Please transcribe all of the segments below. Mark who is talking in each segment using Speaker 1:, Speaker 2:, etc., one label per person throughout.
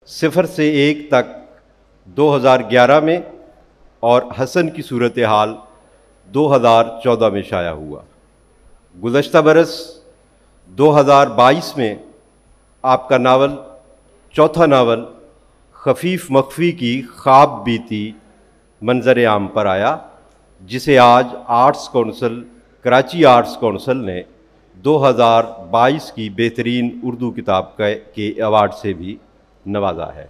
Speaker 1: 0 से 1 तक 2011 में और हसन की सूरत हाल 2014 में शाया हुआ। गुज़श्ता बरस 2022 में आपका नावल, चौथा नावल खफीफ मख्फी की ख्वाब बीती मंजर आम पर आया, जिसे आज Arts Council, Karachi Arts Council ने 2022 की बेहतरीन उर्दू किताब के अवार्ड से भी नवाजा है।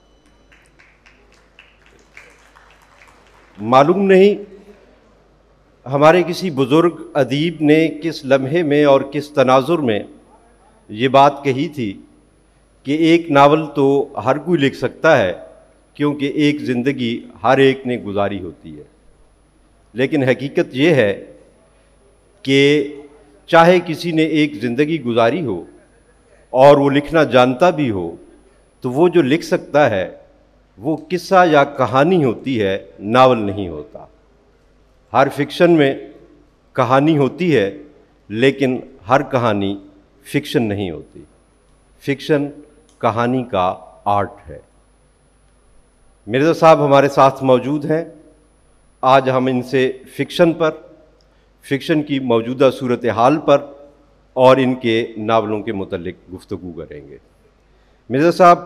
Speaker 1: मालूम नहीं हमारे किसी बुज़ुर्ग अदीब ने किस लम्हे में और किस तनाजुर में ये बात कही थी कि एक नावल तो हर कोई लिख सकता है, क्योंकि एक ज़िंदगी हर एक ने गुजारी होती है। लेकिन हकीकत ये है कि चाहे किसी ने एक ज़िंदगी गुजारी हो और वो लिखना जानता भी हो, तो वो जो लिख सकता है वो किस्सा या कहानी होती है, नावल नहीं होता। हर फिक्शन में कहानी होती है, लेकिन हर कहानी फिक्शन नहीं होती। फिक्शन कहानी का आर्ट है। मिर्ज़ा साहब हमारे साथ मौजूद हैं। आज हम इनसे फ़िक्शन पर, फ़िक्शन की मौजूदा सूरत हाल पर और इनके नावलों के मुतल्लिक गुफ्तगू करेंगे। मिर्ज़ा साहब,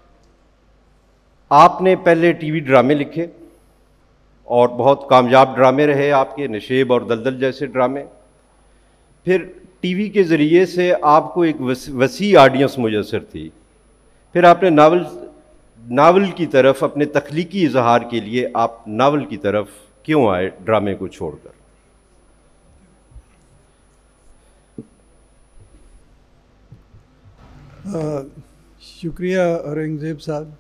Speaker 1: आपने पहले टीवी ड्रामे लिखे और बहुत कामयाब ड्रामे रहे आपके, नशेब और दलदल जैसे ड्रामे। फिर टीवी के ज़रिए से आपको एक वसी ऑडियंस मुयस्सर थी। फिर आपने नावल की तरफ, अपने तख्लीकी इजहार के लिए आप नावल की तरफ क्यों आए ड्रामे को छोड़कर?
Speaker 2: शुक्रिया औरंगज़ेब साहब।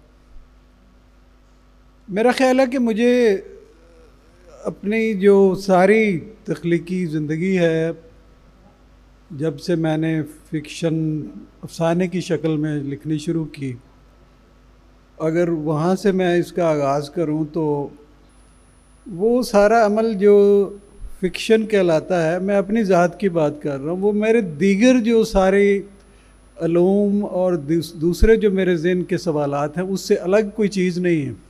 Speaker 2: मेरा ख़्याल है कि मुझे अपनी जो सारी तख्लीकी ज़िंदगी है, जब से मैंने फ़िक्शन अफसाने की शक्ल में लिखनी शुरू की, अगर वहाँ से मैं इसका आगाज़ करूँ तो वो सारा अमल जो फ़िक्शन कहलाता है, मैं अपनी ज़ात की बात कर रहा हूँ, वो मेरे दीगर जो सारे अलूम और दूसरे जो मेरे ज़हन के सवालात हैं उससे अलग कोई चीज़ नहीं है।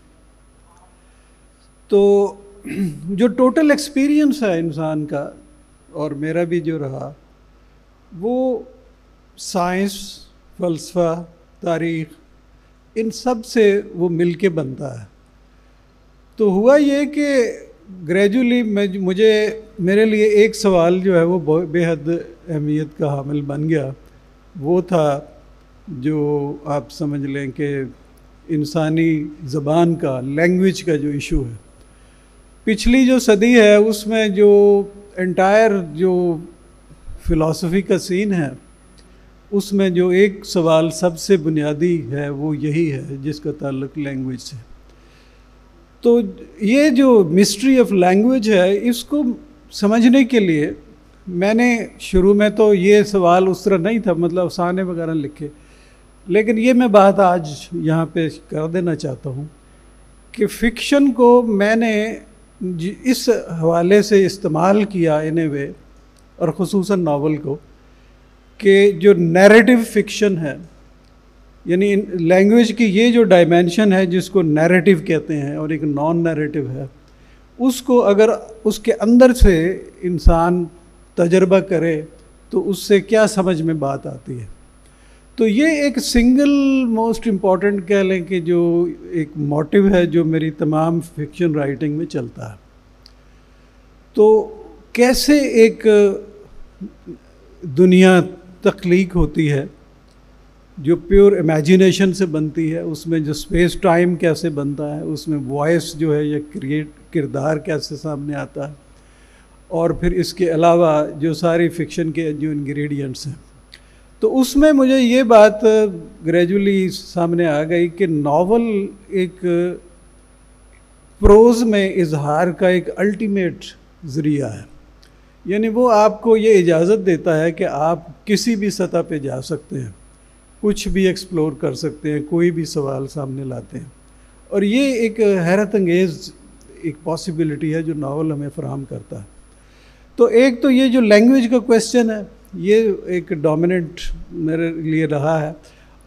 Speaker 2: तो जो टोटल एक्सपीरियंस है इंसान का, और मेरा भी जो रहा, वो साइंस, फ़लसफ़ा, तारीख़, इन सब से वो मिल के बनता है। तो हुआ ये कि ग्रेजुअली मेरे लिए एक सवाल जो है वो बेहद अहमियत का हामिल बन गया। वो था जो आप समझ लें कि इंसानी ज़बान का, लैंग्वेज का जो इशू है। पिछली जो सदी है उसमें जो एंटायर जो फ़िलासफ़ी का सीन है, उसमें जो एक सवाल सबसे बुनियादी है वो यही है जिसका ताल्लुक़ लैंग्वेज से। तो ये जो मिस्ट्री ऑफ लैंग्वेज है, इसको समझने के लिए मैंने शुरू में तो ये सवाल उस तरह नहीं था, मतलब अफसाने वगैरह लिखे, लेकिन ये मैं बात आज यहाँ पे कर देना चाहता हूँ कि फ़िक्शन को मैंने इस हवाले से इस्तेमाल किया इन ए वे, और ख़ुसूसन नावल को, कि जो नैरेटिव फ़िक्शन है, यानी लैंग्वेज की ये जो डायमेंशन है जिसको नैरेटिव कहते हैं और एक नॉन नैरेटिव है, उसको अगर उसके अंदर से इंसान तजर्बा करे तो उससे क्या समझ में बात आती है। तो ये एक सिंगल मोस्ट इम्पॉर्टेंट कह लें कि जो एक मोटिव है जो मेरी तमाम फ़िक्शन राइटिंग में चलता है। तो कैसे एक दुनिया तख्लीक होती है जो प्योर इमेजिनेशन से बनती है, उसमें जो स्पेस टाइम कैसे बनता है, उसमें वॉइस जो है या किरदार कैसे सामने आता है, और फिर इसके अलावा जो सारी फ़िक्शन के जो इंग्रेडिएंट्स हैं। तो उसमें मुझे ये बात ग्रेजुअली सामने आ गई कि नावल एक प्रोज़ में इजहार का एक अल्टीमेट ज़रिया है। यानी वो आपको ये इजाज़त देता है कि आप किसी भी सतह पे जा सकते हैं, कुछ भी एक्सप्लोर कर सकते हैं, कोई भी सवाल सामने लाते हैं। और ये एक हैरत अंगेज़ एक पॉसिबिलिटी है जो नावल हमें फ़राहम करता है। तो एक तो ये जो लैंग्वेज का क्वेश्चन है, ये एक डोमिनेंट मेरे लिए रहा है।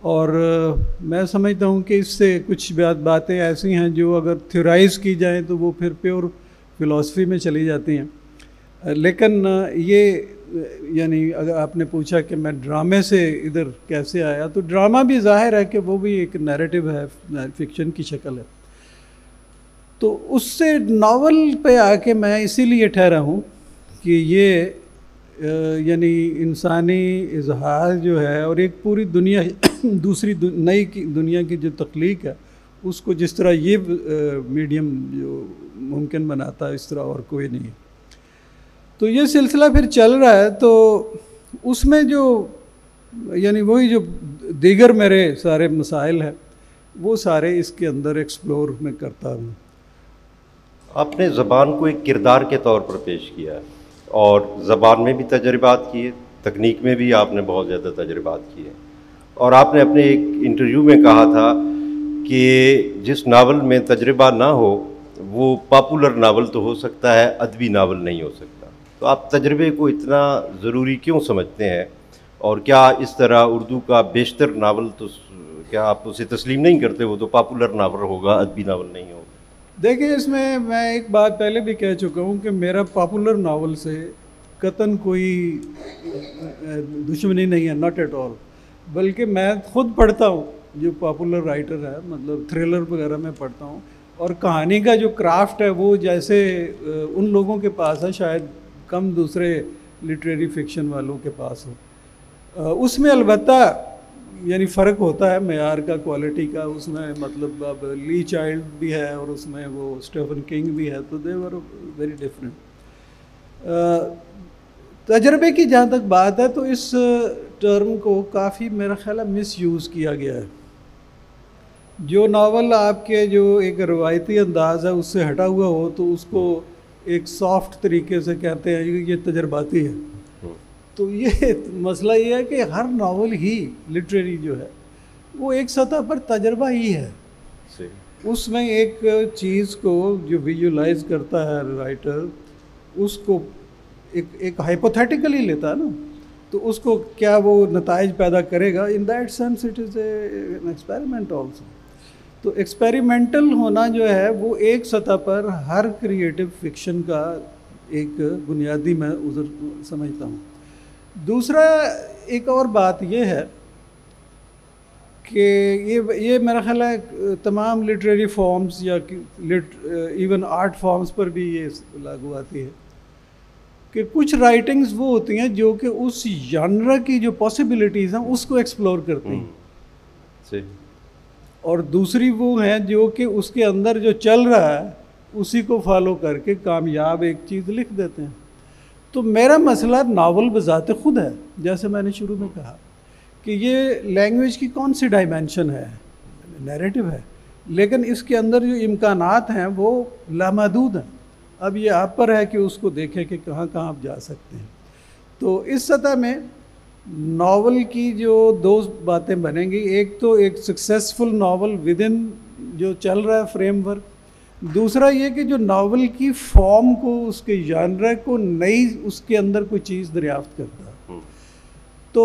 Speaker 2: और मैं समझता हूँ कि इससे कुछ बातें ऐसी हैं जो अगर थ्योराइज़ की जाएं तो वो फिर प्योर फिलॉसफी में चली जाती हैं। लेकिन ये यानी अगर आपने पूछा कि मैं ड्रामे से इधर कैसे आया, तो ड्रामा भी ज़ाहिर है कि वो भी एक नैरेटिव है, फिक्शन की शक्ल है। तो उससे नावल पे आके मैं इसीलिए ठहरा हूँ कि ये यानी इंसानी इजहार जो है और एक पूरी दुनिया दूसरी नई दुनिया की जो तख्लीक है उसको जिस तरह ये मीडियम जो मुमकिन बनाता है, इस तरह और कोई नहीं। तो ये सिलसिला फिर चल रहा है। तो उसमें जो यानी वही जो दीगर मेरे सारे मसाइल हैं वो सारे इसके अंदर एक्सप्लोर मैं करता हूँ।
Speaker 1: आपने ज़बान को एक किरदार के तौर पर पेश किया है और ज़बान में भी तजर्बात किए, तकनीक में भी आपने बहुत ज़्यादा तजर्बात किए, और आपने अपने एक इंटरव्यू में कहा था कि जिस नावल में तजर्बा ना हो वो पॉपुलर नावल तो हो सकता है, अदबी नावल नहीं हो सकता। तो आप तजर्बे को इतना ज़रूरी क्यों समझते हैं, और क्या इस तरह उर्दू का बेशतर नावल तो क्या आप उसे तस्लीम नहीं करते, वो तो पॉपुलर नावल होगा, अदबी नावल नहीं होगा?
Speaker 2: देखिए, इसमें मैं एक बात पहले भी कह चुका हूँ कि मेरा पॉपुलर नावल से कतन कोई दुश्मनी नहीं है, नॉट एट ऑल। बल्कि मैं ख़ुद पढ़ता हूँ जो पॉपुलर राइटर है, मतलब थ्रिलर वगैरह में पढ़ता हूँ, और कहानी का जो क्राफ्ट है वो जैसे उन लोगों के पास है शायद कम दूसरे लिटरेरी फिक्शन वालों के पास हो। उसमें अलबत्ता यानी फ़र्क होता है मेयार का, क्वालिटी का। उसमें मतलब अब ली चाइल्ड भी है और उसमें वो स्टीफन किंग भी है, तो दे वर वेरी डिफरेंट। तजर्बे की जहाँ तक बात है तो इस टर्म को काफ़ी मेरा ख्याल है मिस यूज़ किया गया है। जो नावल आपके जो एक रवायती अंदाज़ है उससे हटा हुआ हो तो उसको एक सॉफ्ट तरीके से कहते हैं ये तजर्बाती है। तो ये मसला ये है कि हर नावल ही लिटरेरी जो है वो एक सतह पर तजर्बा ही है। उसमें एक चीज़ को जो विजुलाइज करता है राइटर, उसको एक हाइपोथेटिकली लेता है ना, तो उसको क्या वो नताइज पैदा करेगा। In that sense it is an experiment also. तो एक्सपेरिमेंटल होना जो है वो एक सतह पर हर क्रिएटिव फिक्शन का एक बुनियादी मैं उधर समझता हूँ। दूसरा एक और बात यह है कि ये मेरा ख्याल है तमाम लिटरेरी फॉर्म्स या इवन आर्ट फॉर्म्स पर भी ये लागू आती है कि कुछ राइटिंग्स वो होती हैं जो कि उस जॉनर की जो पॉसिबिलिटीज़ हैं उसको एक्सप्लोर करती हैं, और दूसरी वो हैं जो कि उसके अंदर जो चल रहा है उसी को फॉलो करके कामयाब एक चीज़ लिख देते हैं। तो मेरा मसला नावल बज़ाते खुद है, जैसे मैंने शुरू में कहा कि ये लैंग्वेज की कौन सी डायमेंशन है, नैरेटिव है, लेकिन इसके अंदर जो इम्कानात हैं वो लामहदूद हैं। अब ये आप पर है कि उसको देखें कि कहाँ कहाँ आप जा सकते हैं। तो इस सतह में नावल की जो दो बातें बनेंगी, एक तो एक सक्सेसफुल नावल विद इन जो चल रहा है फ्रेमवर्क, दूसरा ये कि जो नावल की फॉर्म को, उसके जानर को नई उसके अंदर कोई चीज़ दरियाफ्त करता है। तो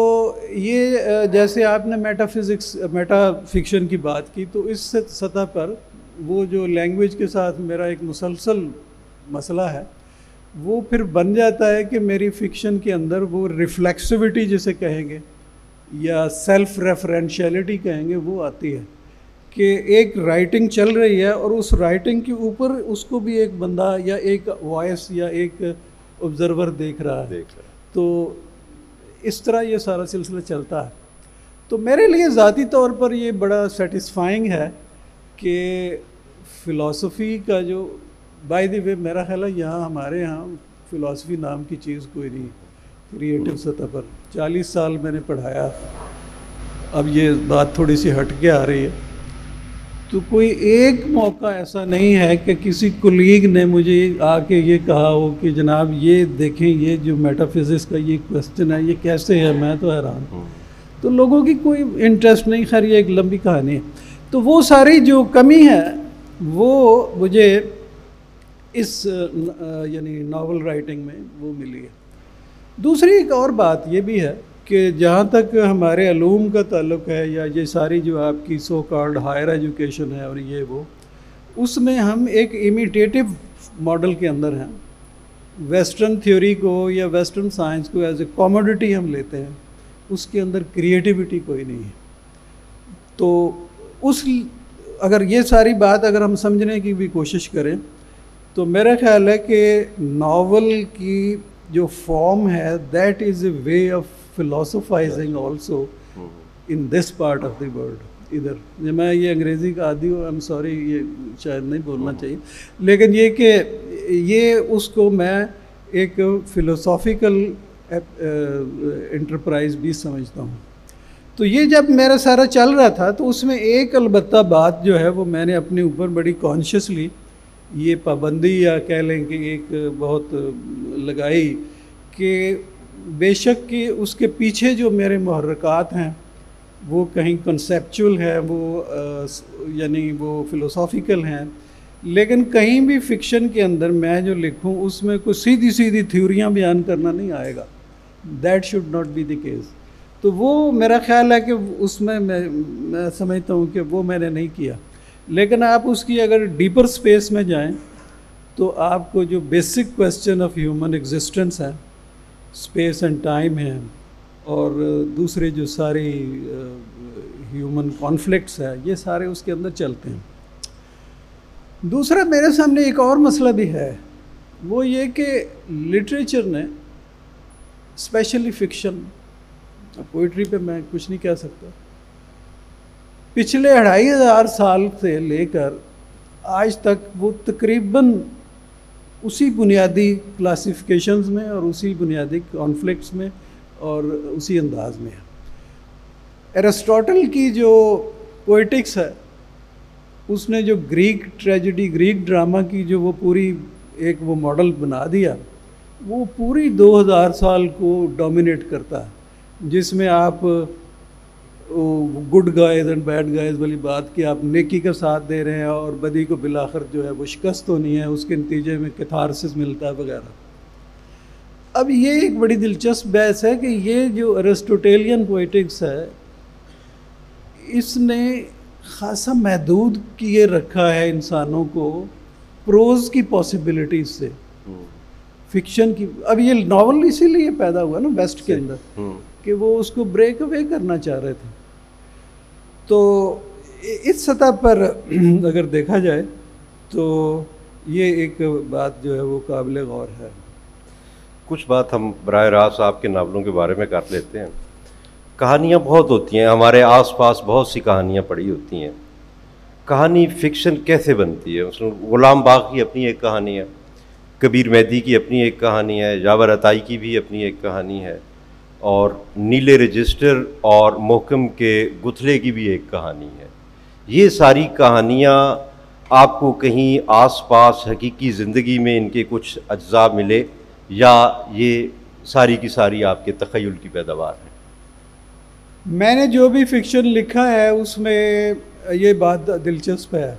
Speaker 2: ये जैसे आपने मेटा फिक्शन की बात की, तो इस सतह पर वो जो लैंग्वेज के साथ मेरा एक मुसलसल मसला है वो फिर बन जाता है कि मेरी फ़िक्शन के अंदर वो रिफ्लेक्सिविटी जिसे कहेंगे या सेल्फ रेफरेंशियलिटी कहेंगे वो आती है कि एक राइटिंग चल रही है और उस राइटिंग के ऊपर उसको भी एक बंदा या एक वॉइस या एक ऑब्जर्वर देख रहा है। तो इस तरह ये सारा सिलसिला चलता है। तो मेरे लिए ज़ाती तौर पर ये बड़ा सेटिस्फाइंग है कि फ़िलासफ़ी का जो बाय द वे मेरा ख्याल है यहाँ हमारे यहाँ फ़िलासफ़ी नाम की चीज़ कोई नहीं, क्रिएटिव सतह पर 40 साल मैंने पढ़ाया। अब ये बात थोड़ी सी हट के आ रही है, तो कोई एक मौका ऐसा नहीं है कि किसी कुलीग ने मुझे आके ये कहा हो कि जनाब ये देखें ये जो मेटाफिज़िक्स का ये क्वेश्चन है ये कैसे है, मैं तो हैरान हूँ। तो लोगों की कोई इंटरेस्ट नहीं, खैर ये एक लंबी कहानी है। तो वो सारी जो कमी है वो मुझे इस यानी नावल राइटिंग में वो मिली है। दूसरी एक और बात ये भी है कि जहाँ तक हमारे अलूम का ताल्लुक़ है या ये सारी जो आपकी सो कॉल्ड हायर एजुकेशन है और ये वो, उसमें हम एक इमिटेटिव मॉडल के अंदर हैं। वेस्टर्न थ्योरी को या वेस्टर्न साइंस को एज ए कॉमोडिटी हम लेते हैं, उसके अंदर क्रिएटिविटी कोई नहीं है। तो उस अगर ये सारी बात अगर हम समझने की भी कोशिश करें तो मेरा ख्याल है कि नावल की जो फॉर्म है that is a way of philosophizing also in this part of the world. इधर मैं ये अंग्रेज़ी का आदी हूँ, आई एम सॉरी, ये शायद नहीं बोलना चाहिए, लेकिन ये कि ये उसको मैं एक फ़िलोसॉफ़िकल एंटरप्राइज भी समझता हूँ। तो ये जब मेरा सारा चल रहा था तो उसमें एक अलबत्ता बात जो है वो मैंने अपने ऊपर बड़ी कॉन्शियसली ये पाबंदी या कह लें कि एक बहुत लगाई कि बेशक कि उसके पीछे जो मेरे मुहर्रकात हैं वो कहीं कंसेप्चुअल है, वो यानी वो फ़िलोसॉफ़िकल हैं, लेकिन कहीं भी फ़िक्शन के अंदर मैं जो लिखूं उसमें कोई सीधी सीधी थ्योरियां बयान करना नहीं आएगा। That should not be the case. तो वो मेरा ख्याल है कि उसमें मैं समझता हूँ कि वो मैंने नहीं किया। लेकिन आप उसकी अगर डीपर स्पेस में जाएं तो आपको जो basic question of human existence है, स्पेस एंड टाइम है, और दूसरे जो सारी ह्यूमन कॉन्फ्लिक्ट्स है, ये सारे उसके अंदर चलते हैं। दूसरा मेरे सामने एक और मसला भी है, वो ये कि लिटरेचर ने स्पेशली फ़िक्शन, पोइट्री पे मैं कुछ नहीं कह सकता, पिछले 2500 साल से लेकर आज तक वो तकरीबन उसी बुनियादी क्लासिफिकेशंस में और उसी बुनियादी कॉन्फ्लिक्ट्स में और उसी अंदाज में है। एरिस्टोटल की जो पोइटिक्स है उसने जो ग्रीक ट्रेजेडी, ग्रीक ड्रामा की जो वो पूरी एक वो मॉडल बना दिया, वो पूरी 2000 साल को डोमिनेट करता है, जिसमें आप good guys and bad guys वाली बात कि आप नेकी का साथ दे रहे हैं और बदी को बिलाखिर जो है वो शिकस्त होनी है, उसके नतीजे में कैथारसिस मिलता है वगैरह। अब ये एक बड़ी दिलचस्प बहस है कि ये जो एरिस्टोटेलियन पोइटिक्स है इसने ख़ासा महदूद किए रखा है इंसानों को प्रोज की पॉसिबिलिटीज से, फिक्शन की। अब ये नावल इसीलिए पैदा हुआ ना वेस्ट के अंदर कि वो उसको ब्रेक अवे करना चाह रहे थे। तो इस सतह पर अगर देखा जाए तो ये एक बात जो है वो काबिल गौर है।
Speaker 1: कुछ बात हम बराह रास्त आपके नावलों के बारे में कर लेते हैं। कहानियाँ बहुत होती हैं, हमारे आसपास बहुत सी कहानियाँ पड़ी होती हैं। कहानी फ़िक्शन कैसे बनती है? उसमें ग़ुलाम बाग़ की अपनी एक कहानी है, कबीर मेहदी की अपनी एक कहानी है, जावर अताई की भी अपनी एक कहानी है, और नीले रजिस्टर और मोहकम के गुथले की भी एक कहानी है। ये सारी कहानियाँ आपको कहीं आसपास हकीकी ज़िंदगी में इनके कुछ अज्जा मिले या ये सारी की सारी आपके तख़य्युल की पैदावार है?
Speaker 2: मैंने जो भी फ़िक्शन लिखा है उसमें ये बात दिलचस्प है।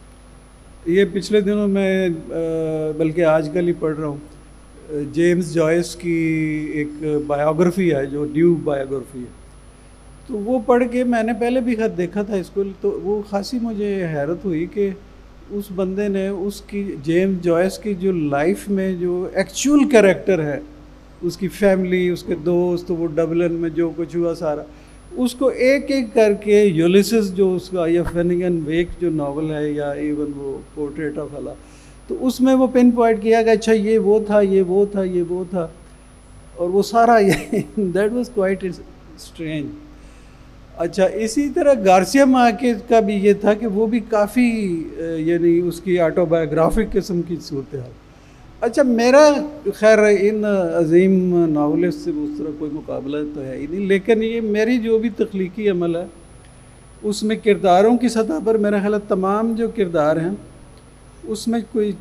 Speaker 2: ये पिछले दिनों मैं बल्कि आजकल ही पढ़ रहा हूँ, जेम्स जॉयस की एक बायोग्राफ़ी है जो ड्यू बायोग्राफ़ी है, तो वो पढ़ के मैंने पहले भी खत देखा था इसको, तो वो खासी मुझे हैरत हुई कि उस बंदे ने उसकी जेम्स जॉयस की जो लाइफ में जो एक्चुअल कैरेक्टर है, उसकी फैमिली, उसके दोस्त, वो डबलिन में जो कुछ हुआ सारा, उसको एक एक करके यूलिसिस जो उसका या फेनिगन वेक जो नावल है या इवन वो पोर्ट्रेट ऑफ अल्लाह, तो उसमें वो पिन पॉइंट किया कि अच्छा ये वो था, ये वो था, ये वो था, और वो सारा ये दैट वाज क्वाइट स्ट्रेंज। अच्छा, इसी तरह गार्सिया मार्केज का भी ये था कि वो भी काफ़ी यानी उसकी ऑटोबायोग्राफिक किस्म की सूरत हाल। अच्छा, मेरा खैर इन अजीम नावलिस्ट से उस तरह कोई मुकाबला तो है ही नहीं, लेकिन ये मेरी जो भी तख्लीकी अमल है उसमें किरदारों की सतह पर मेरा ख्याल तमाम जो किरदार हैं उसमें कोई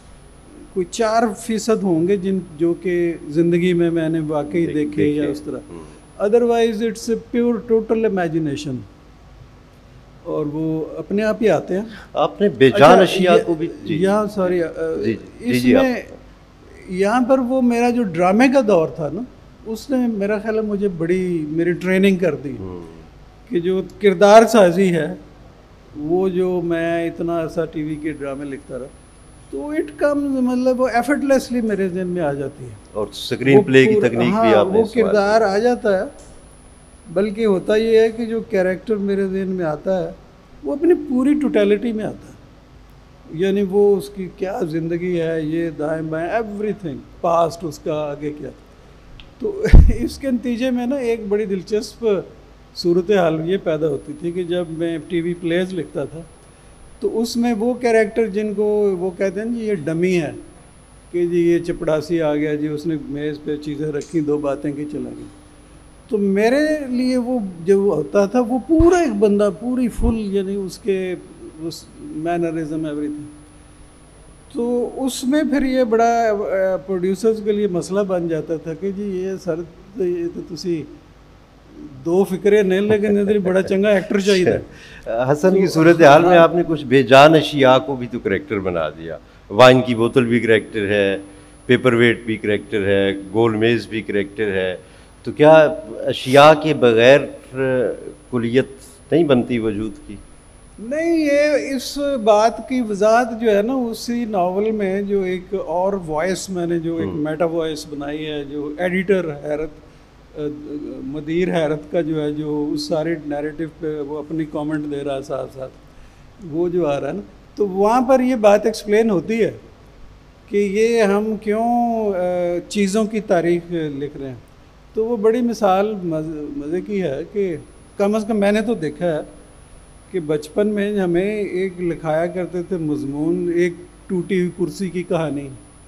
Speaker 2: 4% होंगे जो कि ज़िंदगी में मैंने वाकई देखे या उस तरह। Otherwise it's a pure total imagination, और वो अपने आप ही आते हैं।
Speaker 1: आपने बेजान अशिया को भी
Speaker 2: यहाँ सॉरी इसमें यहाँ पर वो मेरा जो ड्रामे का दौर था ना, उसने मेरा ख्याल है मुझे बड़ी मेरी ट्रेनिंग कर दी कि जो किरदार साजी है वो जो मैं इतना ऐसा टीवी के ड्रामे लिखता रहा तो इट कम्स मतलब वो एफर्टलेसली मेरे जहन में आ जाती है
Speaker 1: और स्क्रीन प्ले की तकनीक भी
Speaker 2: हाँ,
Speaker 1: आपने
Speaker 2: वो किरदार आ जाता है। बल्कि होता ये है कि जो कैरेक्टर मेरे जहन में आता है वो अपनी पूरी टोटलिटी में आता है, यानी वो उसकी क्या ज़िंदगी है, ये दाएं बाएं एवरीथिंग, पास्ट उसका आगे क्या। तो इसके नतीजे में ना एक बड़ी दिलचस्प सूरत हाल ये पैदा होती थी कि जब मैं टीवी प्लेज लिखता था तो उसमें वो कैरेक्टर जिनको वो कहते हैं जी ये डमी है कि जी ये चपड़ासी आ गया जी, उसने मेज़ पे चीज़ें रखी, दो बातें की, चला गया। तो मेरे लिए वो जो होता था वो पूरा एक बंदा पूरी फुल, यानी उसके उस मैनरिज्म एवरीथिंग। तो उसमें फिर ये बड़ा प्रोड्यूसर्स के लिए मसला बन जाता था कि जी ये सर ये तो तुसी दो फिक्रे नहीं, लेकिन इधर बड़ा चंगा एक्टर चाहिए।
Speaker 1: हसन की सूरत हाल में आपने कुछ बेजान अशिया को भी तो करेक्टर बना दिया। वाइन की बोतल भी करेक्टर है, पेपर वेट भी करेक्टर है, गोल मेज़ भी करेक्टर है। तो क्या अशिया के बगैर कुलियत नहीं बनती वजूद की?
Speaker 2: नहीं, ये इस बात की वजाहत जो है ना उसी नावल में जो एक और वॉइस मैंने जो एक मेटा वॉइस बनाई है, जो एडिटर हैरत मदीर हैरत का जो है, जो उस सारे नैरेटिव पे वो अपनी कमेंट दे रहा है साथ साथ, वो जो आ रहा है ना, तो वहाँ पर ये बात एक्सप्लेन होती है कि ये हम क्यों चीज़ों की तारीख लिख रहे हैं। तो वो बड़ी मिसाल मज़े की है कि कम से कम मैंने तो देखा है कि बचपन में हमें एक लिखाया करते थे मजमून, एक टूटी हुई कुर्सी की कहानी,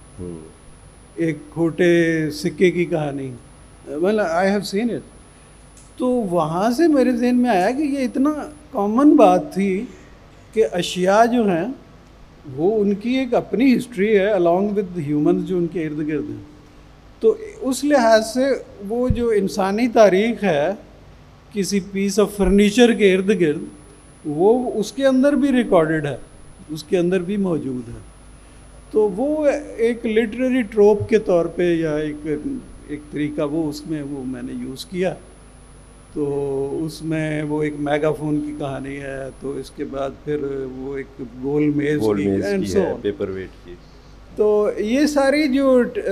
Speaker 2: एक खोटे सिक्के की कहानी, well I have seen it. तो वहाँ से मेरे जहन में आया कि ये इतना कॉमन बात थी कि अशिया जो हैं वो उनकी एक अपनी हिस्ट्री है अलॉन्ग विद ह्यूमंस जो उनके इर्द गिर्द हैं। तो उस लिहाज से वो जो इंसानी तारीख़ है किसी पीस ऑफ फर्नीचर के इर्द गिर्द, वो उसके अंदर भी रिकॉर्डेड है, उसके अंदर भी मौजूद है। तो वो एक लिटरेरी ट्रोप के तौर पे या एक तरीका वो उसमें वो मैंने यूज़ किया। तो उसमें वो एक मेगाफोन की कहानी है, तो इसके बाद फिर वो एक गोल मेज़ की एंड सो
Speaker 1: पेपर वेट की।
Speaker 2: तो ये सारी जो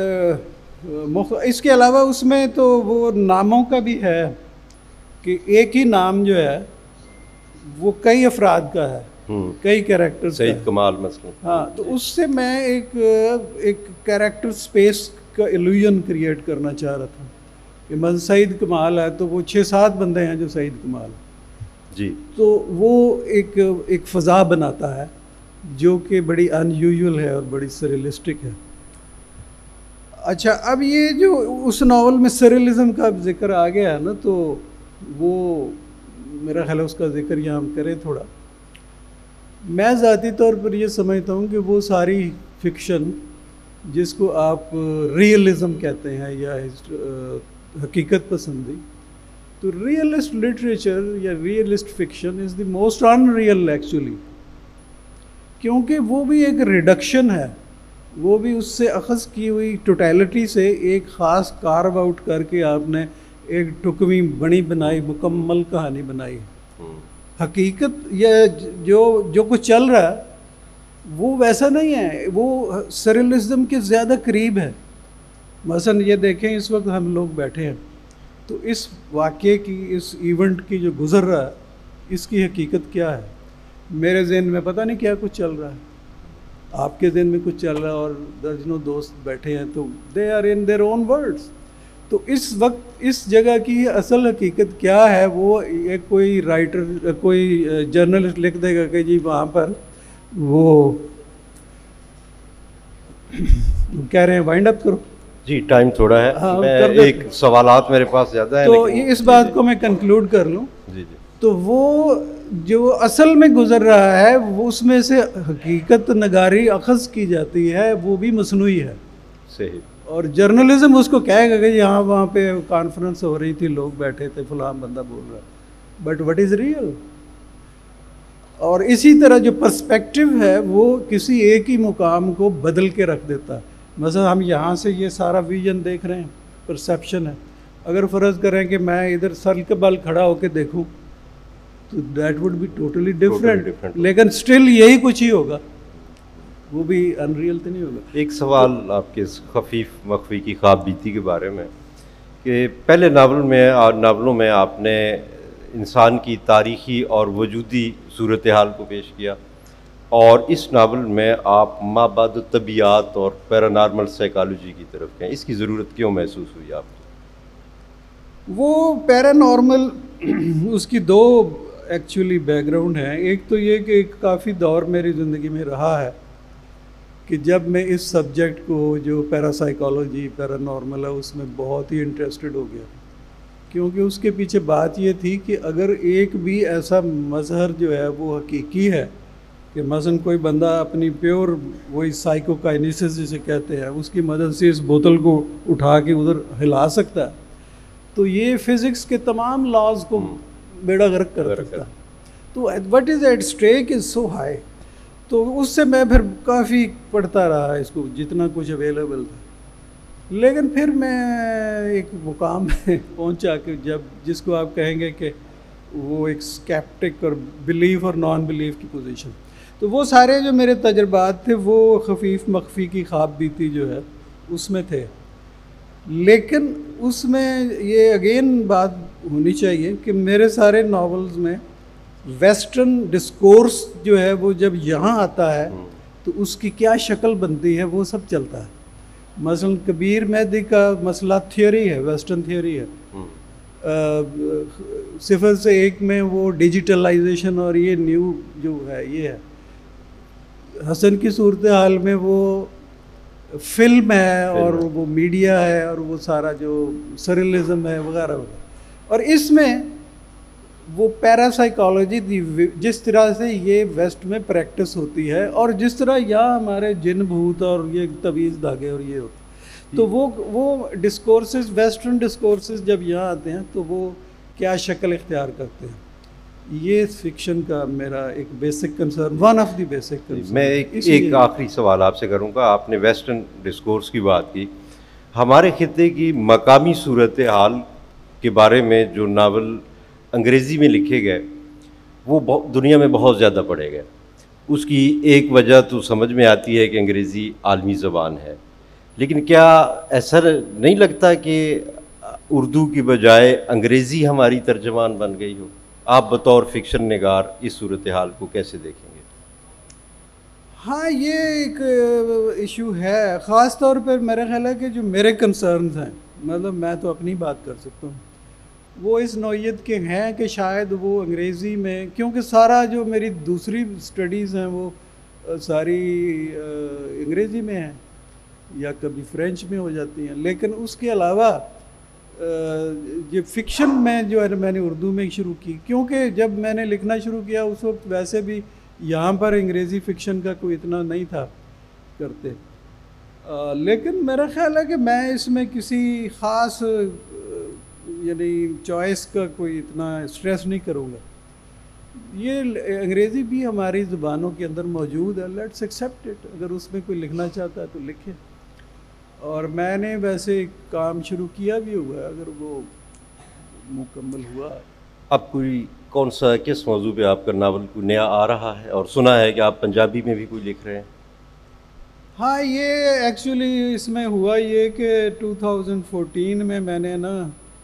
Speaker 2: इसके अलावा उसमें तो वो नामों का भी है कि एक ही नाम जो है वो कई अफराद का है, कई कैरेक्टर्स का।
Speaker 1: सईद कमाल मसलन।
Speaker 2: हाँ, तो उससे मैं एक कैरेक्टर स्पेस का इल्यूजन क्रिएट करना चाह रहा था कि मतलब सईद कमाल है तो वो 6-7 बंदे हैं जो सईद कमाल
Speaker 1: जी।
Speaker 2: तो वो एक फ़ज़ा बनाता है जो कि बड़ी अनयूजुअल है और बड़ी सरियलिस्टिक है। अच्छा, अब ये जो उस नावल में सरियलिज़म का जिक्र आ गया है ना, तो वो मेरा ख्याल है उसका जिक्र यहाँ हम करें थोड़ा। मैं ज़ाती तौर पर ये समझता हूँ कि वो सारी फ़िक्शन जिसको आप रियलिज़म कहते हैं या हकीकत पसंदी, तो रियलिस्ट लिटरेचर या realist fiction is the most unreal actually, क्योंकि वो भी एक रिडक्शन है, वो भी उससे अखज़ की हुई टोटलिटी से एक ख़ास कार्व आउट करके आपने एक टुकवी बनी बनाई मुकम्मल कहानी बनाई। हकीकत या जो कुछ चल रहा है वो वैसा नहीं है, वो सरियलिज्म के ज़्यादा करीब है। मसलन ये देखें, इस वक्त हम लोग बैठे हैं तो इस वाक़े की, इस इवेंट की जो गुज़र रहा है, इसकी हकीकत क्या है। मेरे जहन में पता नहीं क्या कुछ चल रहा है, आपके जहन में कुछ चल रहा है, और दर्जनों दोस्त बैठे हैं तो they are in their own words. तो इस वक्त इस जगह की असल हकीकत क्या है वो एक कोई राइटर, कोई जर्नलिस्ट लिख देगा कि जी वहाँ पर वो कह रहे हैं वाइंड अप करो
Speaker 1: जी, टाइम थोड़ा है।
Speaker 2: हाँ,
Speaker 1: मैं एक सवालात मेरे पास ज़्यादा है,
Speaker 2: तो इस बात को मैं कंक्लूड कर लूँ।
Speaker 1: जी जी।
Speaker 2: तो वो जो असल में गुजर रहा है वो उसमें से हकीकत नगारी अखज़ की जाती है, वो भी मसनूई है।
Speaker 1: सही।
Speaker 2: और जर्नलिज्म उसको कहेगा कि यहाँ वहाँ पे कॉन्फ्रेंस हो रही थी, लोग बैठे थे, फलां बंदा बोल रहा है, बट व्हाट इज़ रियल। और इसी तरह जो पर्सपेक्टिव है वो किसी एक ही मुकाम को बदल के रख देता है। मतलब हम यहाँ से ये सारा विजन देख रहे हैं, परसेप्शन है, अगर फ़र्ज़ करें कि मैं इधर सर के बल खड़ा होकर देखूं तो that would be totally different,
Speaker 1: different।
Speaker 2: लेकिन स्टिल यही कुछ ही होगा, वो भी अनरियल तो नहीं होगा।
Speaker 1: एक सवाल आपके इस खफीफ मख्फी की ख्वाब बीती के बारे में कि पहले नावलों में आपने इंसान की तारीख़ी और वजूदी सूरत हाल को पेश किया, और इस नावल में आप माबाद तबीयात और पैरानॉर्मल साइकोलॉजी की तरफ गए। इसकी ज़रूरत क्यों महसूस हुई आपको?
Speaker 2: वो पैरानॉर्मल उसकी दो एक्चुअली बैकग्राउंड हैं। एक तो ये कि एक काफ़ी दौर मेरी ज़िंदगी में रहा है कि जब मैं इस सब्जेक्ट को जो पैरासाइकोलॉजी पैरानॉर्मल है उसमें बहुत ही इंटरेस्टेड हो गया, क्योंकि उसके पीछे बात ये थी कि अगर एक भी ऐसा मज़हर जो है वो हकीकी है कि मसलन कोई बंदा अपनी प्योर वही साइकोकाइनेसिस जिसे कहते हैं उसकी मदद से इस बोतल को उठा के उधर हिला सकता है, तो ये फिज़िक्स के तमाम लॉज को बेड़ा गर्क कर सकता है। तो what is at stake is so high. तो उससे मैं फिर काफ़ी पढ़ता रहा इसको जितना कुछ अवेलेबल था, लेकिन फिर मैं एक मुकाम में पहुंचा कि जब जिसको आप कहेंगे कि वो एक स्केप्टिक और बिलीव और नॉन बिलीव की पोजीशन, तो वो सारे जो मेरे तजर्बात थे वो खफीफ मख्फी की ख्वाब बीती जो है उसमें थे। लेकिन उसमें ये अगेन बात होनी चाहिए कि मेरे सारे नावल्स में वेस्टर्न डिस्कोर्स जो है वो जब यहाँ आता है तो उसकी क्या शक्ल बनती है वो सब चलता है। मसलन कबीर मेहदी का मसला थियोरी है, वेस्टर्न थियोरी है। सिफर से एक में वो डिजिटलाइजेशन और ये न्यू जो है ये है। हसन की सूरत हाल में वो फिल्म है और वो मीडिया है और वो सारा जो सरियलिज्म है वगैरह वगैरह। और इसमें वो पैरासाइकोलॉजी जिस तरह से ये वेस्ट में प्रैक्टिस होती है और जिस तरह यहाँ हमारे जिन भूत और ये तवीज़ धागे और ये होते, तो वो डिस्कोर्सेस वेस्टर्न डिस्कोर्सेस जब यहाँ आते हैं तो वो क्या शक्ल इख्तियार करते हैं, ये फिक्शन का मेरा एक basic concern, one of the basic concern.
Speaker 1: मैं एक आखिरी सवाल आपसे करूँगा। आपने वेस्टर्न डिस्कोर्स की बात की, हमारे खित्ते की मकामी सूरत हाल के बारे में जो नावल अंग्रेज़ी में लिखे गए वो दुनिया में बहुत ज़्यादा पढ़े गए। उसकी एक वजह तो समझ में आती है कि अंग्रेज़ी आलमी ज़बान है, लेकिन क्या ऐसा नहीं लगता कि उर्दू की बजाय अंग्रेज़ी हमारी तर्जमान बन गई हो? आप बतौर फिक्शन निगार इस सूरत हाल को कैसे देखेंगे?
Speaker 2: हाँ, ये एक इशू है। ख़ास तौर पर मेरा ख्याल है कि जो मेरे कंसर्न्स हैं, मतलब मैं तो अपनी बात कर सकता हूँ, वो इस नौइयत के हैं कि शायद वो अंग्रेज़ी में, क्योंकि सारा जो मेरी दूसरी स्टडीज़ हैं वो सारी अंग्रेज़ी में हैं या कभी फ्रेंच में हो जाती हैं, लेकिन उसके अलावा ये फ़िक्शन में जो है मैंने उर्दू में शुरू की, क्योंकि जब मैंने लिखना शुरू किया उस वक्त वैसे भी यहाँ पर अंग्रेज़ी फ़िक्शन का कोई इतना नहीं था करते। लेकिन मेरा ख्याल है कि मैं इसमें किसी ख़ास यानी चॉइस का कोई इतना स्ट्रेस नहीं करूँगा। ये अंग्रेज़ी भी हमारी ज़ुबानों के अंदर मौजूद है, लेट्स एक्सेप्ट इट। अगर उसमें कोई लिखना चाहता है तो लिखे, और मैंने वैसे काम शुरू किया भी हुआ है, अगर वो मुकम्मल हुआ।
Speaker 1: अब कौन सा किस मौजू पे आपका नावल कोई नया आ रहा है? और सुना है कि आप पंजाबी में भी कोई लिख रहे हैं।
Speaker 2: हाँ, ये एक्चुअली इसमें हुआ ये कि 2014 में मैंने ना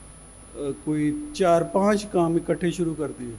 Speaker 2: कोई 4-5 काम इकट्ठे शुरू कर दिए।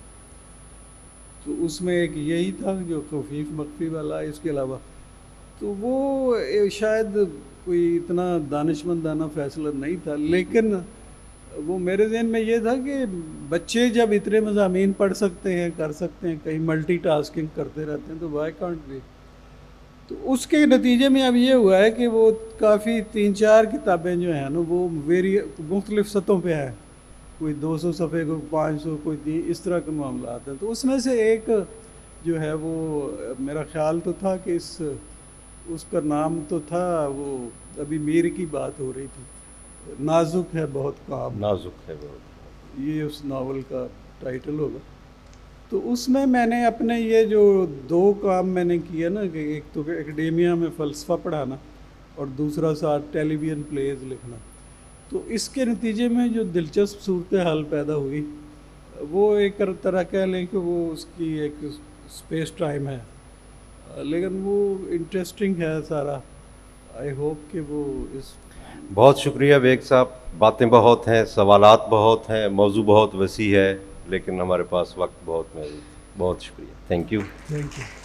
Speaker 2: तो उसमें एक यही था जो खफीफ मख्फी वाला, इसके अलावा तो वो शायद कोई इतना दानिशमंदाना फ़ैसला नहीं था, लेकिन वो मेरे ज़हन में ये था कि बच्चे जब इतने मज़ामीन पढ़ सकते हैं, कर सकते हैं, कहीं मल्टीटास्किंग करते रहते हैं, तो व्हाई कांट वी। तो उसके नतीजे में अब ये हुआ है कि वो काफ़ी 3-4 किताबें जो हैं ना वो मुख्तलिफ़ सतहों पे हैं, कोई 200 सफ़े, कोई 500, कोई 3, इस तरह के मामला हैं। तो उसमें से एक जो है वो मेरा ख़्याल तो था कि उसका नाम तो था, वो अभी मीर की बात हो रही थी, नाजुक है बहुत काम,
Speaker 1: नाजुक है बहुत,
Speaker 2: ये उस नावल का टाइटल होगा। तो उसमें मैंने अपने ये जो 2 काम मैंने किए ना, कि एक तो एकेडेमिया में फ़लसफ़ा पढ़ाना और दूसरा साथ टेलीविज़न प्लेज लिखना। तो इसके नतीजे में जो दिलचस्प सूरत हाल पैदा हुई वो एक तरह कह लें कि वो उसकी एक स्पेस टाइम है, लेकिन वो इंटरेस्टिंग है सारा। आई होप कि वो इस
Speaker 1: बहुत शुक्रिया बेग साहब, बातें बहुत हैं, सवालात बहुत हैं, मौजू बहुत वसी है, लेकिन हमारे पास वक्त बहुत महदूद। बहुत शुक्रिया, थैंक यू।
Speaker 2: Thank you.